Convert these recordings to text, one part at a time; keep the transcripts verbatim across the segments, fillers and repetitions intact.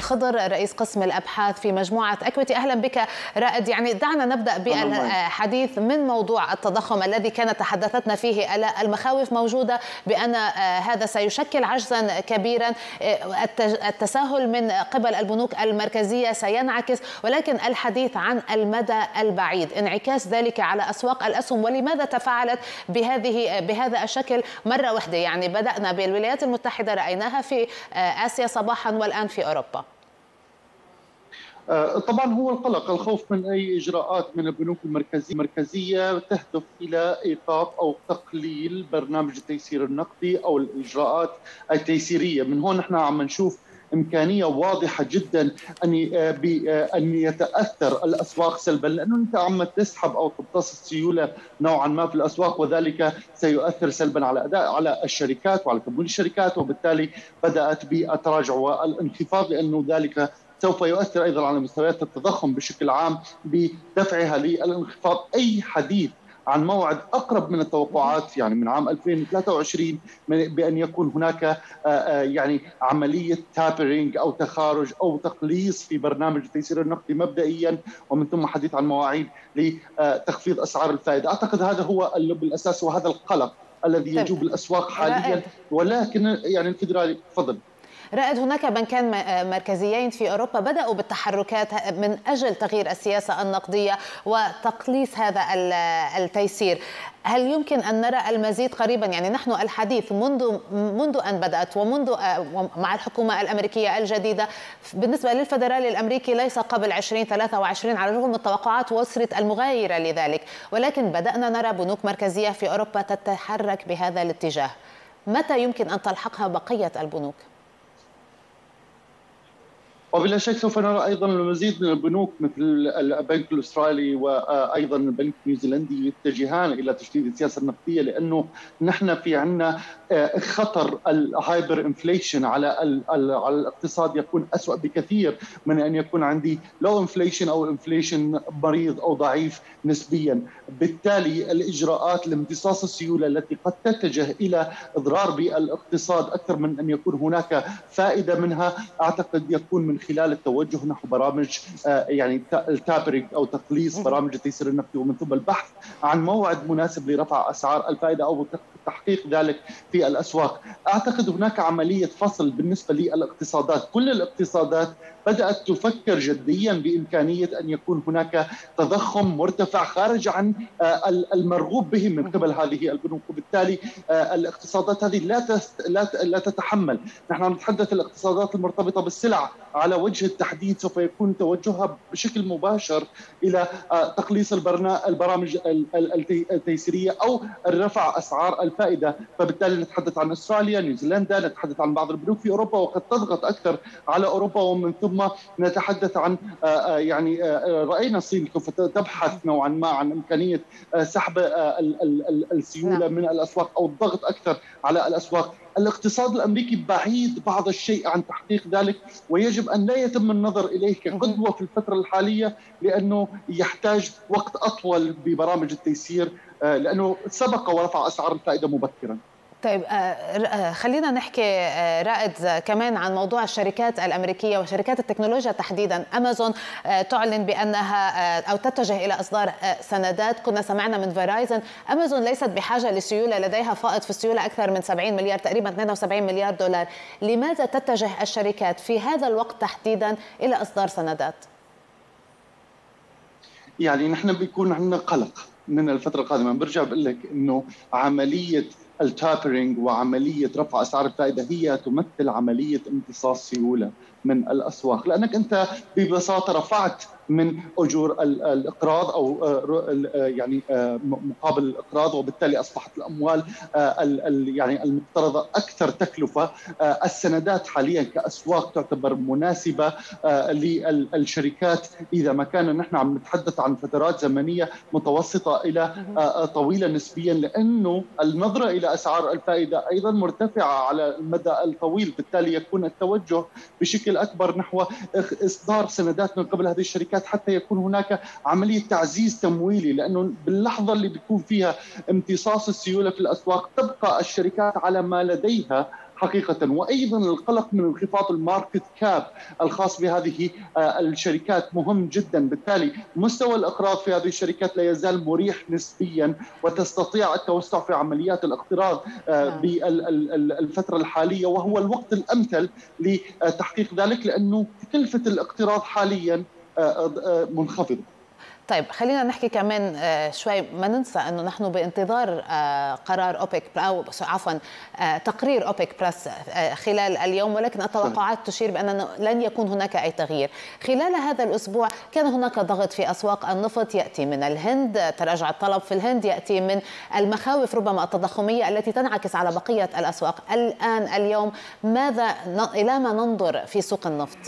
خضر رئيس قسم الأبحاث في مجموعة أكويتي. أهلا بك رائد. يعني دعنا نبدأ بالحديث من موضوع التضخم الذي كانت تحدثتنا فيه. المخاوف موجودة بأن هذا سيشكل عجزا كبيرا، التساهل من قبل البنوك المركزية سينعكس، ولكن الحديث عن المدى البعيد، انعكاس ذلك على أسواق الأسهم، ولماذا تفاعلت بهذه بهذا الشكل مرة واحدة؟ يعني بدأنا بالولايات المتحدة، رأيناها في آسيا صباحا والآن في أوروبا. طبعا هو القلق، الخوف من أي إجراءات من البنوك المركزية المركزية تهدف إلى إيقاف أو تقليل برنامج التيسير النقدي أو الإجراءات التيسيرية. من هون نحن عم نشوف إمكانية واضحة جدا أن أن يتأثر الأسواق سلبا، لأنه أنت عم تسحب أو تمتص السيولة نوعا ما في الأسواق، وذلك سيؤثر سلبا على أداء على الشركات وعلى كمون الشركات، وبالتالي بدأت بالتراجع والانخفاض، لأنه ذلك سوف يؤثر أيضا على مستويات التضخم بشكل عام بدفعها للانخفاض. أي حديث عن موعد أقرب من التوقعات، يعني من عام ألفين وثلاثة وعشرين، بأن يكون هناك يعني عملية تابرينج أو تخارج أو تقليص في برنامج التيسير النقدي مبدئيا، ومن ثم حديث عن مواعيد لتخفيض أسعار الفائدة. أعتقد هذا هو اللب الأساسي وهذا القلق الذي يجوب الأسواق حاليا. ولكن يعني الفيدرالي تفضل. رائد، هناك بنكان مركزيين في أوروبا بدأوا بالتحركات من أجل تغيير السياسة النقدية وتقليص هذا التيسير. هل يمكن أن نرى المزيد قريبا؟ يعني نحن الحديث منذ منذ أن بدأت ومنذ مع الحكومة الأمريكية الجديدة بالنسبة للفدرالي الأمريكي ليس قبل ألفين وثلاثة وعشرين على الرغم من التوقعات وصلت المغايرة لذلك، ولكن بدأنا نرى بنوك مركزية في أوروبا تتحرك بهذا الاتجاه. متى يمكن أن تلحقها بقية البنوك؟ وبلا شك سوف نرى ايضا المزيد من البنوك مثل البنك الاسترالي وايضا البنك النيوزيلندي يتجهان الى تشديد السياسه النقديه، لانه نحن في عندنا خطر الهايبر انفليشن على على الاقتصاد يكون اسوأ بكثير من ان يكون عندي لو انفليشن او انفليشن مريض او ضعيف نسبيا. بالتالي الاجراءات لامتصاص السيوله التي قد تتجه الى اضرار بالاقتصاد اكثر من ان يكون هناك فائده منها، اعتقد يكون من خلال التوجه نحو برامج يعني التابرينج او تقليص برامج التيسير النقدي، ومن ثم البحث عن موعد مناسب لرفع اسعار الفائده او تحقيق ذلك في الاسواق. اعتقد هناك عمليه فصل بالنسبه للاقتصادات، كل الاقتصادات بدات تفكر جديا بامكانيه ان يكون هناك تضخم مرتفع خارج عن المرغوب به من قبل هذه البنوك، وبالتالي الاقتصادات هذه لا لا لا تتحمل. نحن نتحدث الاقتصادات المرتبطه بالسلع على وجه التحديد سوف يكون توجهها بشكل مباشر الى تقليص البرامج التيسيريه او الرفع اسعار الفائده، فبالتالي نتحدث عن استراليا، نيوزيلندا، نتحدث عن بعض البنوك في اوروبا وقد تضغط اكثر على اوروبا، ومن ثم نتحدث عن يعني راينا الصين كيف تبحث نوعا ما عن امكانيه سحب السيوله من الاسواق او الضغط اكثر على الاسواق. الاقتصاد الامريكي بعيد بعض الشيء عن تحقيق ذلك، ويجب ان لا يتم النظر اليه كقدوه في الفتره الحاليه، لانه يحتاج وقت اطول ببرامج التيسير، لانه سبق ورفع اسعار الفائده مبكرا. طيب خلينا نحكي رائد كمان عن موضوع الشركات الأمريكية وشركات التكنولوجيا تحديدا. أمازون تعلن بأنها أو تتجه إلى إصدار سندات. كنا سمعنا من فيرايزن أمازون ليست بحاجة لسيولة، لديها فائض في السيولة أكثر من سبعين مليار، تقريبا اثنين وسبعين مليار دولار. لماذا تتجه الشركات في هذا الوقت تحديدا إلى إصدار سندات؟ يعني نحن بيكون عندنا قلق من الفترة القادمة. برجع بقول لك إنه عملية التابرينج وعملية رفع أسعار الفائدة هي تمثل عملية امتصاص سيولة من الأسواق، لأنك أنت ببساطة رفعت من أجور الإقراض أو يعني مقابل الإقراض، وبالتالي أصبحت الأموال يعني المقترضة أكثر تكلفة. السندات حاليا كأسواق تعتبر مناسبة للشركات إذا ما كان نحن عم نتحدث عن فترات زمنية متوسطة إلى طويلة نسبيا، لأنه النظرة إلى أسعار الفائدة أيضا مرتفعة على المدى الطويل، بالتالي يكون التوجه بشكل أكبر نحو إصدار سندات من قبل هذه الشركات حتى يكون هناك عملية تعزيز تمويلي، لأنه باللحظة اللي بيكون فيها امتصاص السيولة في الأسواق تبقى الشركات على ما لديها حقيقة. وأيضا القلق من انخفاض الماركت كاب الخاص بهذه الشركات مهم جدا. بالتالي مستوى الإقراض في هذه الشركات لا يزال مريح نسبيا، وتستطيع التوسع في عمليات الاقتراض بالفترة الحالية، وهو الوقت الأمثل لتحقيق ذلك لأنه تكلفة الاقتراض حاليا منخفضة. طيب خلينا نحكي كمان شوي، ما ننسى انه نحن بانتظار قرار اوبك او عفوا تقرير اوبك بلس خلال اليوم، ولكن التوقعات تشير بان لن يكون هناك اي تغيير. خلال هذا الاسبوع كان هناك ضغط في اسواق النفط ياتي من الهند، تراجع الطلب في الهند ياتي من المخاوف ربما التضخميه التي تنعكس على بقيه الاسواق. الان اليوم ماذا الى ما ننظر في سوق النفط؟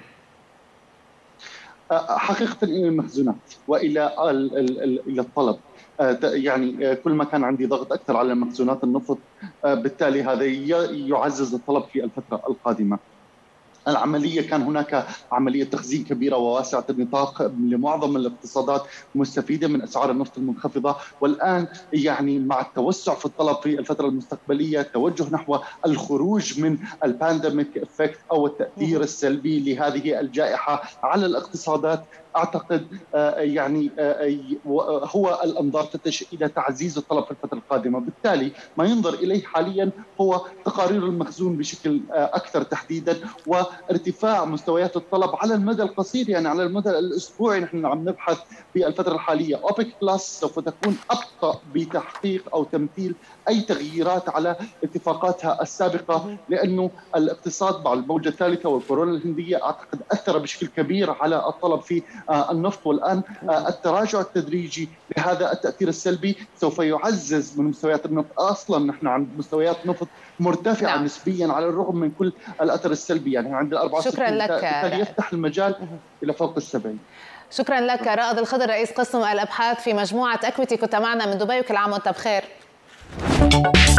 حقيقة إلى المخزونات وإلى إلى الطلب، يعني كل ما كان عندي ضغط أكثر على مخزونات النفط بالتالي هذا يعزز الطلب في الفترة القادمة. العملية كان هناك عملية تخزين كبيرة وواسعة النطاق لمعظم الاقتصادات مستفيدة من أسعار النفط المنخفضة، والآن يعني مع التوسع في الطلب في الفترة المستقبلية توجه نحو الخروج من البانديميك افكت أو التأثير السلبي لهذه الجائحة على الاقتصادات. أعتقد يعني هو الأنظار تتجه إلى تعزيز الطلب في الفترة القادمة. بالتالي ما ينظر إليه حاليا هو تقارير المخزون بشكل أكثر تحديدا، وارتفاع مستويات الطلب على المدى القصير، يعني على المدى الأسبوعي. نحن عم نبحث في الفترة الحالية أوبك بلس سوف تكون أبطأ بتحقيق أو تمثيل أي تغييرات على اتفاقاتها السابقة، لأنه الاقتصاد مع الموجة الثالثة والكورونا الهندية أعتقد أثر بشكل كبير على الطلب في النفط، والآن التراجع التدريجي لهذا التأثير السلبي سوف يعزز من مستويات النفط. أصلا نحن عند مستويات نفط مرتفعة نعم. نسبيا على الرغم من كل الأثر السلبي، يعني عند الأربعة شكرا لك. بالتالي يفتح المجال إلى فوق السبعين. شكرا لك رائد الخضر، رئيس قسم الأبحاث في مجموعة أكويتي، كنت معنا من دبي، وكل عام وأنت بخير.